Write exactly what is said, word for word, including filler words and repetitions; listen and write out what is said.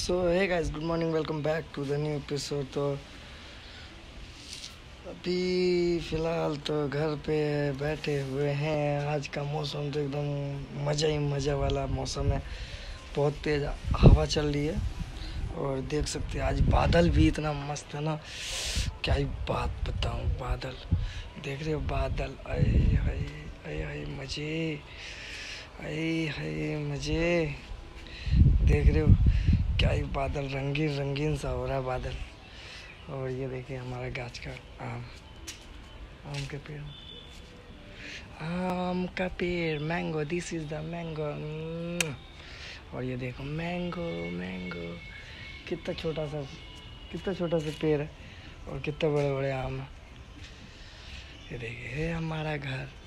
So hey guys, good morning, welcome back to the new episode. तो अभी फ़िलहाल तो घर पे बैठे हुए हैं। आज का मौसम तो एकदम मज़ा ही मज़ा वाला मौसम है। बहुत तेज़ हवा चल रही है और देख सकते हैं आज बादल भी इतना मस्त है ना, क्या ही बात बताऊं। बादल देख रहे हो, बादल आए हाय आए हाय मज़े, आए हाय मज़े। देख रहे हो क्या ही बादल, रंगीन रंगीन सा हो रहा है बादल। और ये देखिए हमारा गाछ का आम, आम के पेड़, आम का पेड़, mango, this is the mango. और ये देखो मैंगो मैंगो, कितना छोटा सा कितना छोटा सा पेड़ है और कितने बड़े बड़े आम है। ये देखिए हमारा घर।